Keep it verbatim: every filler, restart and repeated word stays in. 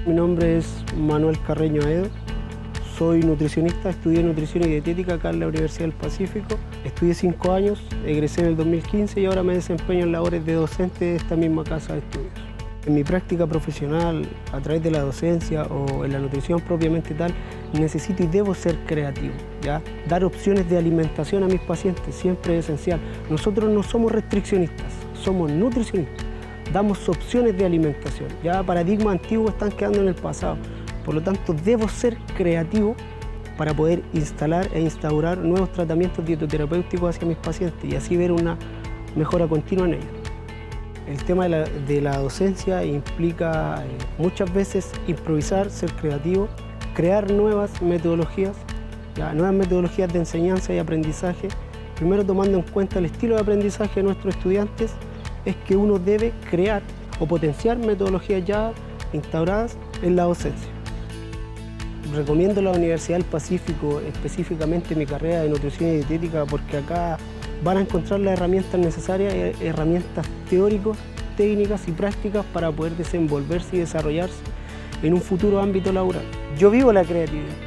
Mi nombre es Manuel Carreño Aedo, soy nutricionista, estudié nutrición y dietética acá en la Universidad del Pacífico. Estudié cinco años, egresé en el dos mil quince y ahora me desempeño en labores de docente de esta misma casa de estudios. En mi práctica profesional, a través de la docencia o en la nutrición propiamente tal, necesito y debo ser creativo, ¿ya? Dar opciones de alimentación a mis pacientes siempre es esencial. Nosotros no somos restriccionistas, somos nutricionistas. Damos opciones de alimentación, ya paradigmas antiguos están quedando en el pasado. Por lo tanto, debo ser creativo para poder instalar e instaurar nuevos tratamientos dietoterapéuticos hacia mis pacientes y así ver una mejora continua en ellos. El tema de la, de la docencia implica eh, muchas veces improvisar, ser creativo, crear nuevas metodologías, ya, nuevas metodologías de enseñanza y aprendizaje. Primero, tomando en cuenta el estilo de aprendizaje de nuestros estudiantes, es que uno debe crear o potenciar metodologías ya instauradas en la docencia. Recomiendo la Universidad del Pacífico, específicamente mi carrera de nutrición y dietética, porque acá van a encontrar las herramientas necesarias, herramientas teóricas, técnicas y prácticas para poder desenvolverse y desarrollarse en un futuro ámbito laboral. Yo vivo la creatividad.